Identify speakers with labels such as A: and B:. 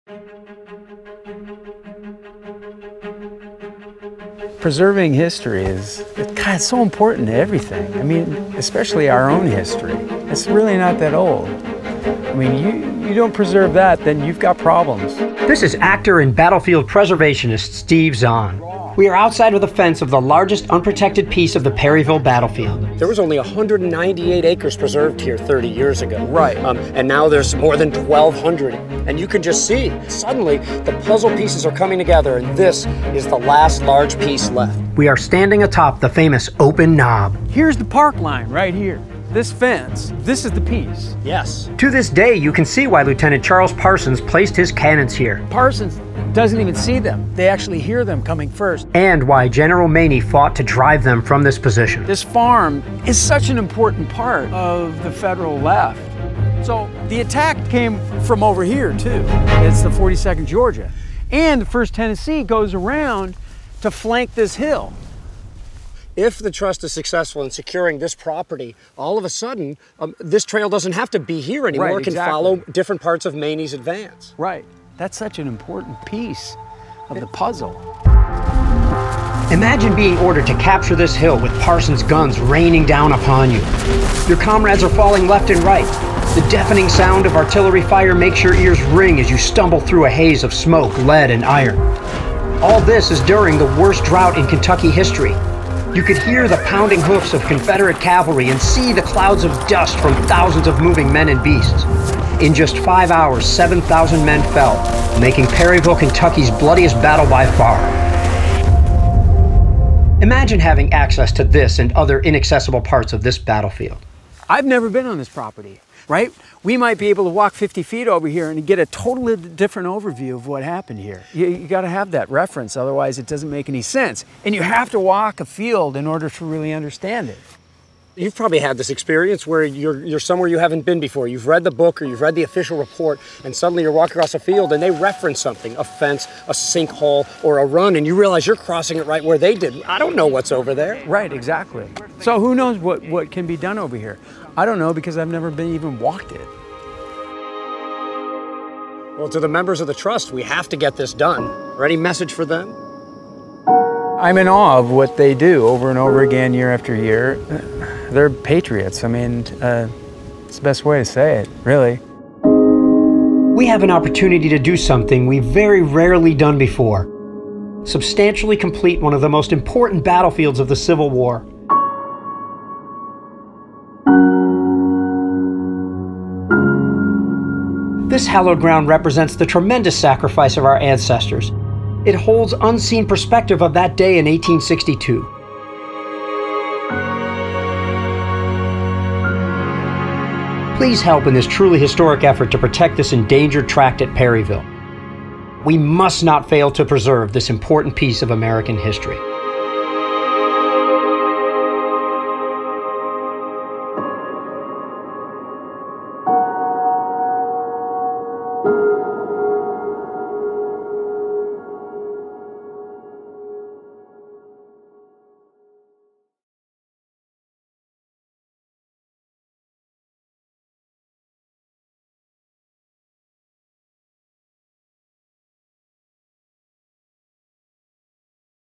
A: Preserving history is, God, it's so important to everything. I mean, especially our own history. It's really not that old. I mean, you don't preserve that, then you've got problems.
B: This is actor and battlefield preservationist Steve Zahn. We are outside of the fence of the largest unprotected piece of the Perryville Battlefield.
C: There was only 198 acres preserved here 30 years ago.
A: Right.
C: And now there's more than 1,200. And you can just see, suddenly, the puzzle pieces are coming together, and this is the last large piece left.
B: We are standing atop the famous open knob.
A: Here's the park line right here. This fence, this is the piece.
C: Yes.
B: To this day, you can see why Lieutenant Charles Parsons placed his cannons here.
A: Parsons doesn't even see them. They actually hear them coming first.
B: And why General Maney fought to drive them from this position.
A: This farm is such an important part of the Federal left. So the attack came from over here too. It's the 42nd Georgia. And the 1st Tennessee goes around to flank this hill.
C: If the trust is successful in securing this property, all of a sudden, this trail doesn't have to be here anymore.
A: Right,
C: it can
A: exactly.
C: follow different parts of Maney's advance.
A: Right. That's such an important piece of the puzzle.
B: Imagine being ordered to capture this hill with Parsons' guns raining down upon you. Your comrades are falling left and right. The deafening sound of artillery fire makes your ears ring as you stumble through a haze of smoke, lead, and iron. All this is during the worst drought in Kentucky history. You could hear the pounding hoofs of Confederate cavalry and see the clouds of dust from thousands of moving men and beasts. In just 5 hours, 7,000 men fell, making Perryville Kentucky's bloodiest battle by far. Imagine having access to this and other inaccessible parts of this battlefield.
A: I've never been on this property, right? We might be able to walk 50 feet over here and get a totally different overview of what happened here. You got to have that reference, otherwise it doesn't make any sense. And you have to walk a field in order to really understand it.
C: You've probably had this experience where you're somewhere you haven't been before. You've read the book or you've read the official report, and suddenly you're walking across a field and they reference something, a fence, a sinkhole, or a run, and you realize you're crossing it right where they did. I don't know what's over there.
A: Right, exactly. So who knows what can be done over here? I don't know because I've never even walked it.
C: Well, to the members of the trust, we have to get this done. Or any message for them?
A: I'm in awe of what they do over and over again, year after year. They're patriots. I mean, it's the best way to say it, really.
B: We have an opportunity to do something we've very rarely done before. Substantially complete one of the most important battlefields of the Civil War. This hallowed ground represents the tremendous sacrifice of our ancestors. It holds unseen perspective of that day in 1862. Please help in this truly historic effort to protect this endangered tract at Perryville. We must not fail to preserve this important piece of American history.